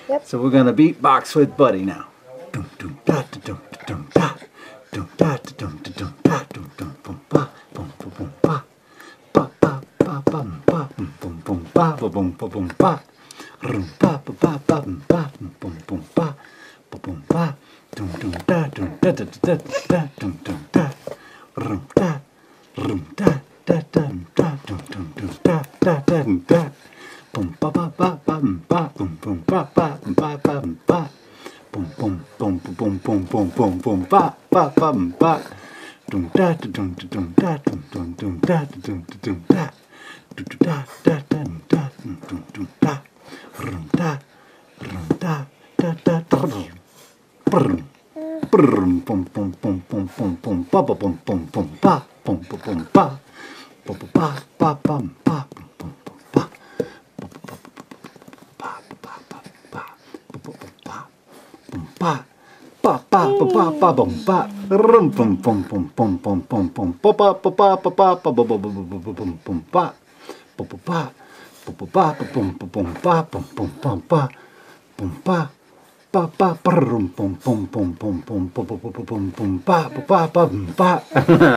Yep. So we're gonna beatbox with Buddy now. Dum dum da da dum da dum da. Dum da da dum da dum da dum dum bum ba bum ba bum ba. Ba ba ba bum ba bum bum bum ba ba bum ba bum ba. Rum ba ba ba ba bum ba bum bum bum ba ba bum ba. Dum dum da dum da da da da dum dum da. Rum da da dum da dum dum da da da. Bum ba ba ba bum ba bum bum ba ba bum ba ba bum ba. Bum bum bum bum bum bum bum bum ba ba ba bum ba. Dum da dum dum da dum dum dum da dum dum da. Dum da da dum da dum dum da. Rum da da da brum brum bum bum bum bum bum bum ba ba bum bum bum ba bum bum ba ba ba ba bum ba bum bum ba ba ba ba ba bum ba rum bum bum bum bum bum bum bum ba ba ba ba ba ba ba ba ba bum bum ba ba ba ba ba bum bum ba bum bum bum ba bum ba ba ba bum bum bum bum bum bum bum bum bum ba ba ba bum ba